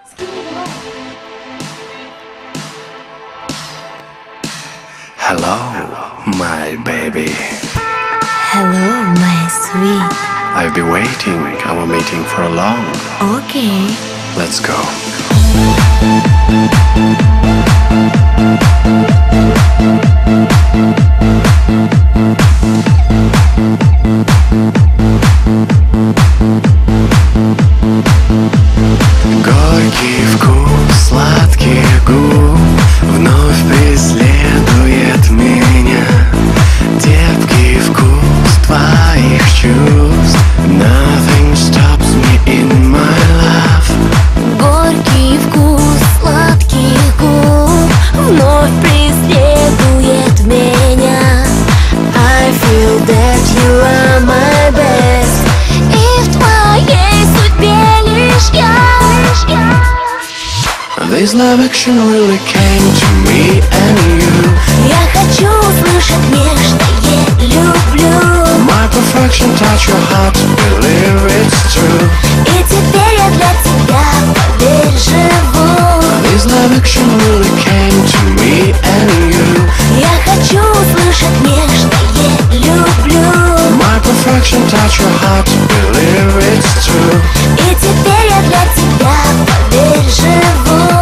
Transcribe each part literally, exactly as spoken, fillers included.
Hello, my baby. Hello, my sweet. I've been waiting our meeting for a long. Okay. Let's go. Горький вкус сладких губ вновь преследует меня. Терпкий вкус твоих чувств. Nothing stops me in my love. Горький вкус сладких губ вновь преследует меня. I feel that you are my best. И в твоей судьбе лишь я. This love action really came to me and you. Я хочу услышать нежное люблю. My perfection touch your heart, believe it's true. И теперь я для тебя, поверь, живу. This love action really came to me and you. Я хочу услышать нежное люблю. My perfection touch your heart, believe it's true. И теперь я для тебя, поверь, живу.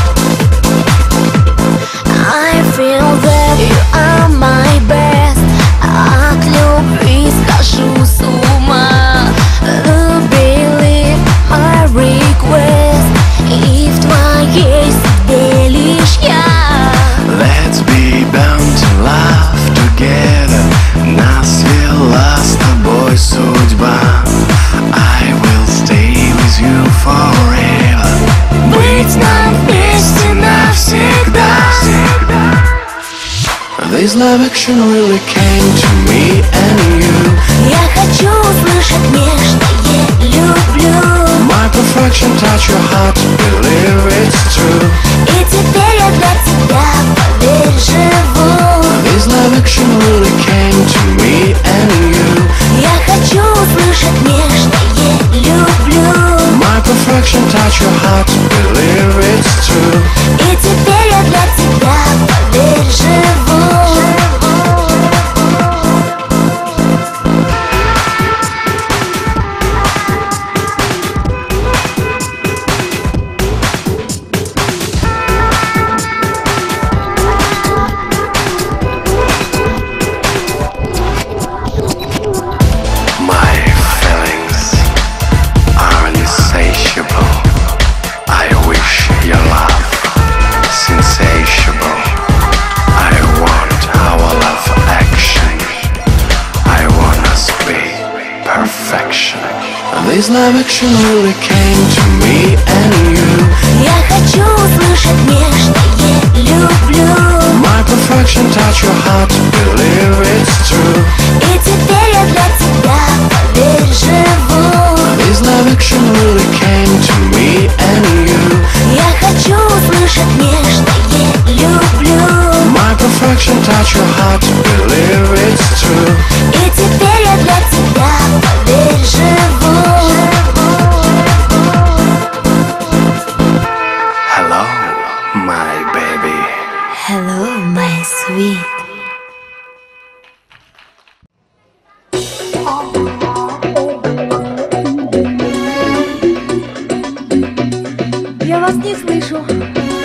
I feel that you are my best. От любви схожу с ума. Believe my request. И в твоей судьбе лишь я. Let's be bound to love together. Нас вела с тобой судьба. I will stay with you forever. Быть нам вместе навсегда. This love action really came to me and you. Я хочу услышать нежное люблю. My perfection touch your heart, believe it's true. И теперь я для тебя, поверь, живу. This love action really came to me and you. Я хочу услышать нежное люблю. My perfection touch your heart, believe it's true. И теперь я для тебя, поверь, живу. This love action really came to me and you. Я хочу услышать нежное люблю. My perfection touch your heart, believe it's true. И теперь я для тебя, поверь, живу. This love action really came to me and you. Я хочу услышать нежное люблю. My perfection touch your heart, believe it's true. И теперь я для тебя, поверь, живу. Hello, my baby. Hello, my sweet. Я вас не слышу.